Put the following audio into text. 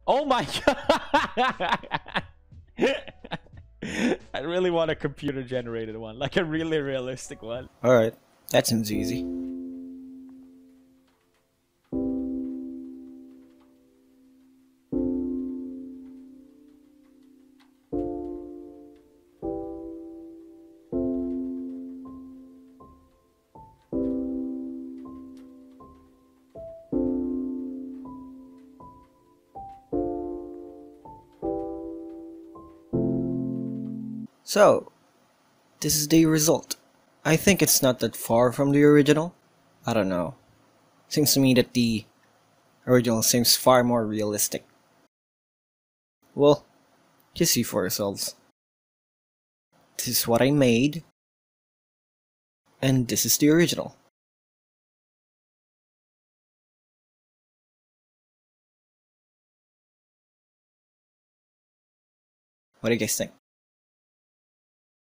Oh my god! I really want a computer generated one, like a really realistic one. Alright, that seems easy. So, this is the result. I think it's not that far from the original. I don't know. Seems to me that the original seems far more realistic. Well, just see for yourselves. This is what I made, and this is the original. What do you guys think?